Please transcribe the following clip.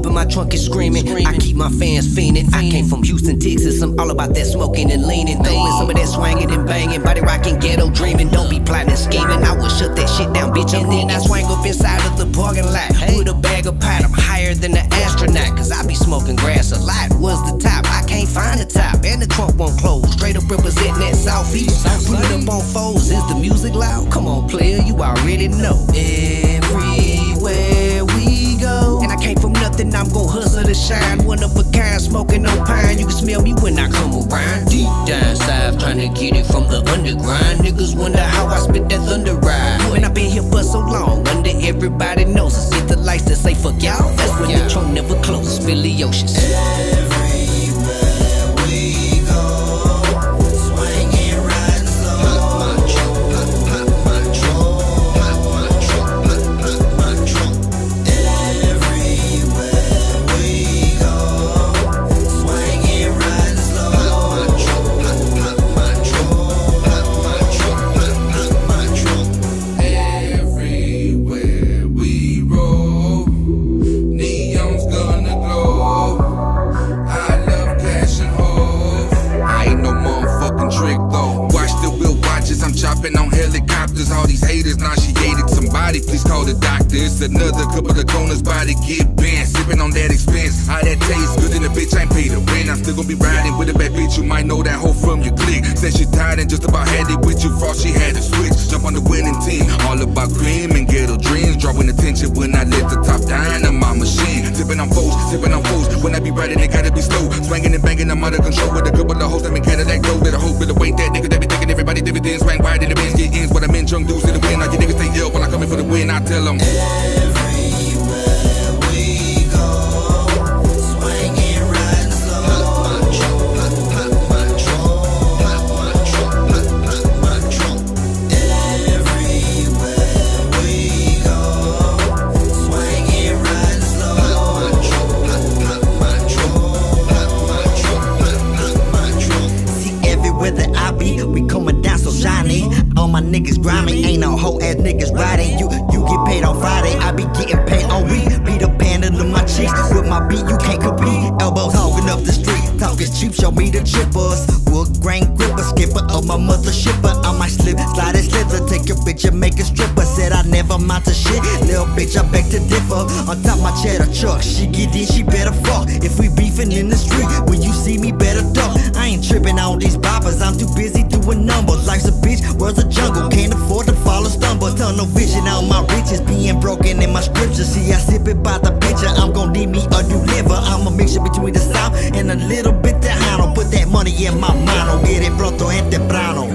in my trunk and screaming. I keep my fans fiending. I came from Houston, Texas. I'm all about that smoking and leaning. Throwing some of that swanging and banging. Body rocking, ghetto dreaming. Don't be plotting and scheming. I will shut that shit down, bitch. And then I swang up inside of the parking lot with a bag of pot. I'm higher than the astronaut, cause I be smoking grass a lot. What's the top? I can't find the top. And the trunk won't close. Straight up representing that Southeast. Put it up on foes. Is the music loud? Come on, player, you already know. Everywhere we go, and I came from nothing, I'm gon' hustle to shine. One of a kind, smoking on pine. You can smell me when I come around. Deep down south, trying to get it from the underground. Niggas wonder how I spit that thunder ride. And I've been here for so long, under everybody knows us. Hit the lights that say fuck y'all, that's when the trunk never closes. Philioceous. On helicopters, all these haters nauseated. Somebody please call the doctor. It's another couple of corners, body get bent. Sipping on that expense, how that tastes good in the bitch ain't paid the rent. I'm still gonna be riding with a bad bitch. You might know that hoe from your clique. Said she tired and just about had it with you. Thought she had to switch, jump on the winning team. All about cream and ghetto dreams. Dropping attention when I let the top down on my machine. Sipping on foes, sipping on foes. When I be riding, it gotta be slow. Swanging and banging, I'm out of control with a couple of hoes that been Cadillac dough. Better hope it ain't that nigga that be thinking everybody dividends. Swang wide in the Benz, get ends. What I'm in, drunk dudes in the wind. All you niggas stay ill when I come in for the win. I tell them everywhere we go, swinging, riding slow. Pop my trunk, pop my trunk, pop my trunk, pop my trunk. Everywhere we go, swinging, riding slow. Pop my trunk, pop my trunk, pop my trunk, pop my trunk. See, everywhere that I be, we coming down so shiny. All my niggas grimy, ain't no hoe ass niggas riding. You get paid on Friday, I be getting paid on week. Peter Pan under my cheeks, with my beat you can't compete. Elbows hogging up the street, talk is cheap, show me the chippers. Wood grain gripper, skipper of my mother shipper. I might slip, slide and slither, take your bitch and make a stripper. Said I never amount to shit, little bitch I beg to differ. On top my cheddar truck, she get in, she better fuck. If we beefing in the street, when you see me better duck. I ain't tripping on these boppers, I'm too busy doing numbers. Life's a bitch, world's a jungle, can't afford to fall or stumble. Tunnel vision on my riches, being broken in my scripture. See I sip it by the picture, I'm gon' need me a new liver. I'm a mixture between the south and a little bit the Hano. Put that money in my mano, get it pronto and temprano.